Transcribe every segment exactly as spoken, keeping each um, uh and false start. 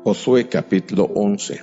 Josué capítulo once.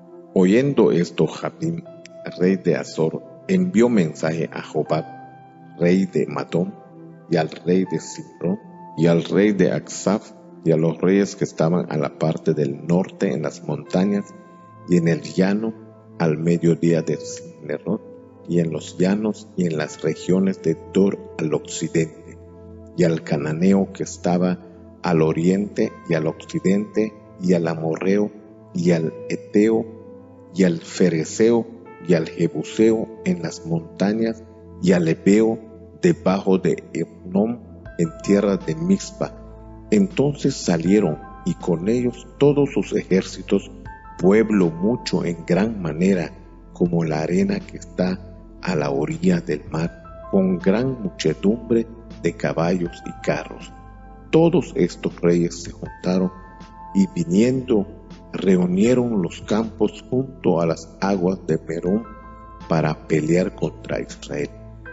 Oyendo esto, Jabín, rey de Azor, envió mensaje a Jobab, rey de Madón, y al rey de Simrón, y al rey de Aksaf, y a los reyes que estaban a la parte del norte en las montañas, y en el llano, al mediodía de Cinnerot, y en los llanos, y en las regiones de Dor al occidente, y al cananeo que estaba al oriente y al occidente, y al amorreo, y al eteo, y al fereceo, y al jebuseo en las montañas, y al ebeo debajo de Hermón en tierra de Mizpa. Entonces salieron, y con ellos todos sus ejércitos, pueblo mucho en gran manera, como la arena que está a la orilla del mar, con gran muchedumbre de caballos y carros. Todos estos reyes se juntaron, y viniendo reunieron los campos junto a las aguas de Merón para pelear contra Israel.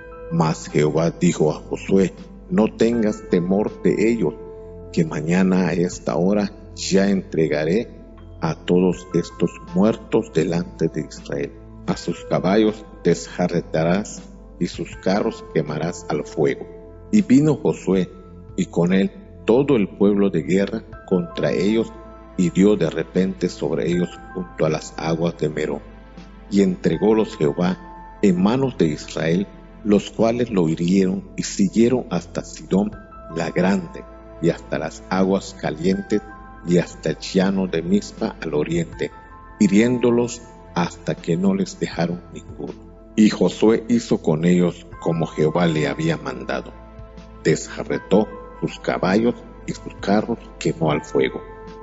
Mas Jehová dijo a Josué: no tengas temor de ellos, que mañana a esta hora ya entregaré a todos estos muertos delante de Israel. A sus caballos desjarretarás, y sus carros quemarás al fuego. Y vino Josué, y con él todo el pueblo de guerra contra ellos, y dio de repente sobre ellos junto a las aguas de Merón. Y entrególos Jehová en manos de Israel, los cuales lo hirieron y siguieron hasta Sidón la grande, y hasta las aguas calientes, y hasta el llano de Mizpa al oriente, hiriéndolos hasta que no les dejaron ninguno. Y Josué hizo con ellos como Jehová le había mandado. Desjarretó sus caballos y sus carros quemó al fuego.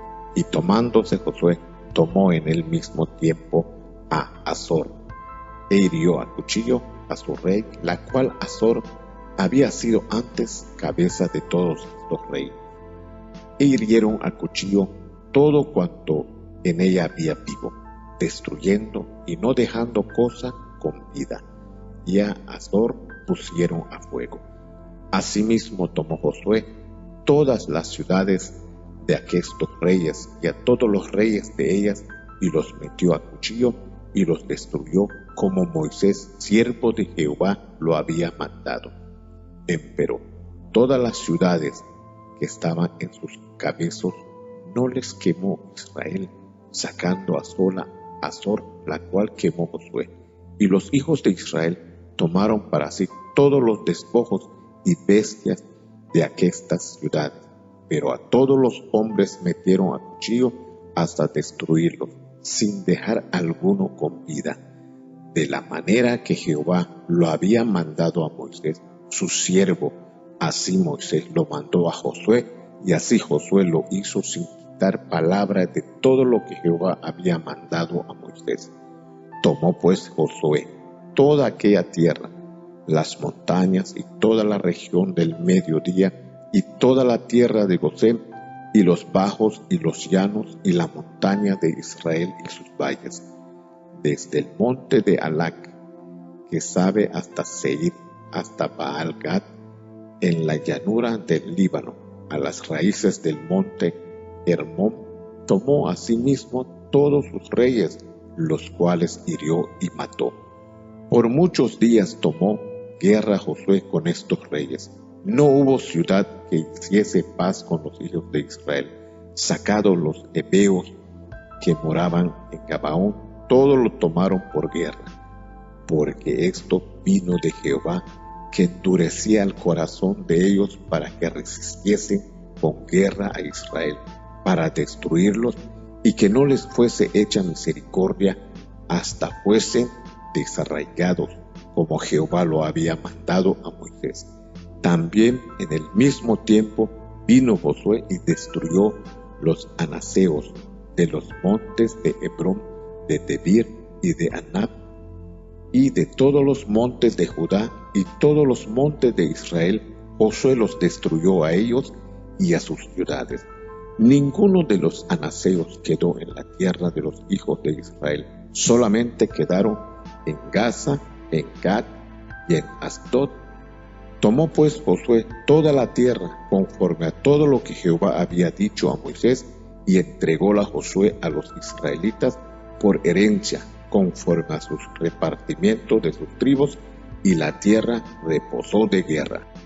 Y tomándose Josué, tomó en el mismo tiempo a Azor, e hirió a cuchillo a su rey, la cual Azor había sido antes cabeza de todos estos reyes. E hirieron a cuchillo todo cuanto en ella había vivo, destruyendo y no dejando cosa con vida, y a Azor pusieron a fuego. Asimismo tomó Josué todas las ciudades de aquestos reyes y a todos los reyes de ellas, y los metió a cuchillo y los destruyó, como Moisés, siervo de Jehová, lo había mandado. Empero todas las ciudades que estaban en sus cabezos no les quemó Israel, sacando a sola Azor, la cual quemó Josué. Y los hijos de Israel tomaron para sí todos los despojos y bestias de aquestas ciudades, pero a todos los hombres metieron a cuchillo hasta destruirlos, sin dejar alguno con vida, de la manera que Jehová lo había mandado a Moisés, su siervo. Así Moisés lo mandó a Josué, y así Josué lo hizo sin quitar palabra de todo lo que Jehová había mandado a Moisés. Tomó pues Josué toda aquella tierra, las montañas y toda la región del mediodía, y toda la tierra de Gosén, y los bajos y los llanos, y la montaña de Israel y sus valles, desde el monte de Alac, que sabe hasta Seir, hasta Baal-Gad, en la llanura del Líbano, a las raíces del monte Hermón. Tomó asimismo todos sus reyes, los cuales hirió y mató. Por muchos días tomó guerra Josué con estos reyes. No hubo ciudad que hiciese paz con los hijos de Israel. Sacados los heveos que moraban en Gabaón, todo lo tomaron por guerra, porque esto vino de Jehová, que endurecía el corazón de ellos para que resistiesen con guerra a Israel, para destruirlos, y que no les fuese hecha misericordia hasta fuesen desarraigados, como Jehová lo había mandado a Moisés. También en el mismo tiempo vino Josué y destruyó los anaseos de los montes de Hebrón, de Debir y de Anab, y de todos los montes de Judá y todos los montes de Israel. Josué los destruyó a ellos y a sus ciudades. Ninguno de los anaseos quedó en la tierra de los hijos de Israel, solamente quedaron en Gaza, en Gad y en Asdod. Tomó pues Josué toda la tierra, conforme a todo lo que Jehová había dicho a Moisés, y entrególa Josué a los israelitas por herencia, conforme a sus repartimientos de sus tribus, y la tierra reposó de guerra.